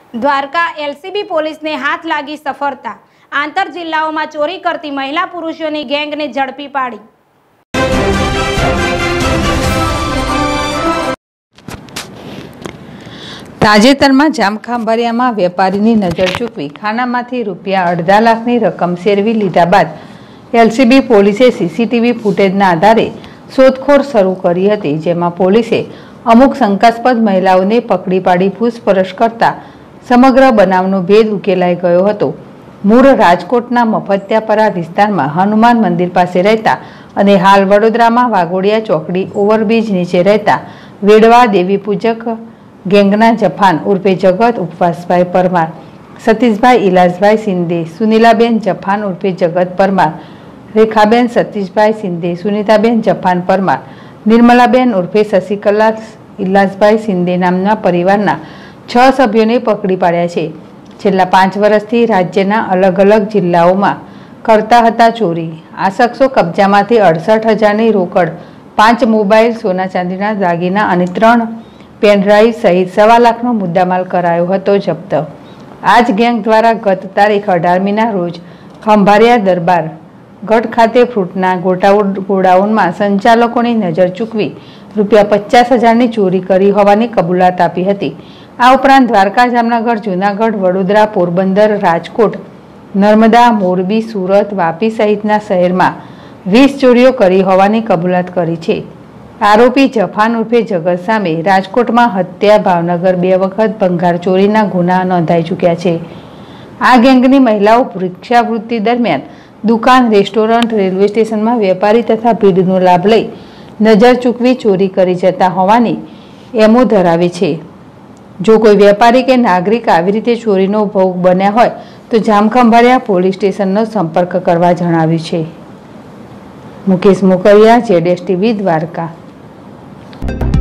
Dwarka LCB પોલીસને હાથ લાગી સફળતા। આંતર જિલ્લાઓમાં ચોરી કરતી મહિલા પુરુષોની ગેંગને ઝડપી પાડી। તાજેતરમાં જામખંભાળિયામાં વેપારીની નજર ચૂકવી ખાનામાંથી રૂપિયા 2.5 લાખની રકમ સેરવી લીધા બાદ એલસીબી પોલીસે સીસીટીવી ફૂટેજના આધારે શોધખોળ શરૂ કરી હતી, જેમાં પોલીસે અમુક શંકાસ્પદ મહિલાઓને પકડી પાડી પૂછપરછ કરતા સમગ્ર બનાવનો ભેદ ઉકેલાઈ ગયો હતો। મૂળ રાજકોટના મફત્યાપરા વિસ્તારમાં હનુમાન મંદિર પાસે રહેતા અને હાલ વડોદરામાં વાઘોડિયા ચોકડી ઓવરબ્રિજ નીચે રહેતા વેડવા દેવી પૂજક ગેંગના જફાન ઉર્ફે જગત ઉપવાસભાઈ પરમાર, સતીશભાઈ ઇલાસભાઈ સિંધે, સુનીલાબેન જફાન ઉર્ફે જગત પરમાર, રેખાબેન સતીશભાઈ સિંધે, સુનીતાબેન જફાન પરમાર, નિર્મલાબેન ઉર્ફે શશિકલા ઇલાસભાઈ સિંધે નામના પરિવારના 6 સભ્યોને પકડી પાડ્યા છે। છેલ્લા 5 વર્ષથી રાજ્યના અલગ અલગ જિલ્લાઓમાં કરતા હતા ચોરી। આ શખ્સો કબજામાંથી 68,000ની રોકડ, 5 મોબાઈલ, સોના ચાંદીના દાગીના અને 3 પેનડ્રાઈવ સહિત 1.25 લાખનો મુદ્દામાલ કરાયો હતો જપ્ત। આ જ ગેંગ દ્વારા ગત તારીખ 18મીના રોજ ખંભાળિયા દરબાર ગઢ ખાતે ફ્રૂટના ગોડાઉનમાં સંચાલકોની નજર ચૂકવી રૂપિયા 50,000ની ચોરી કરી હોવાની કબૂલાત આપી હતી। આ ઉપરાંત દ્વારકા, જામનગર, જૂનાગઢ, વડોદરા, પોરબંદર, રાજકોટ, નર્મદા, મોરબી, સુરત, વાપી સહિતના શહેરમાં 20 ચોરીઓ કરી હોવાની કબૂલાત કરી છે। આરોપી જફાન ઉર્ફે જગત સામે રાજકોટમાં હત્યા, ભાવનગર 2 વખત ભંગાર ચોરીના ગુના નોંધાઈ ચૂક્યા છે। આ ગેંગની મહિલાઓ ભિક્ષાવૃત્તિ દરમિયાન દુકાન, રેસ્ટોરન્ટ, રેલવે સ્ટેશનમાં વેપારી તથા ભીડનો લાભ લઈ નજર ચૂકવી ચોરી કરી જતા હોવાની એમો ધરાવે છે। જો કોઈ વેપારી કે નાગરિક આવી રીતે ચોરીનો ભોગ બન્યા હોય તો જામખંભાળિયા પોલીસ સ્ટેશનનો સંપર્ક કરવા જણાવ્યું છે। મુકેશ મોકરિયા, ZSTV, દ્વારકા।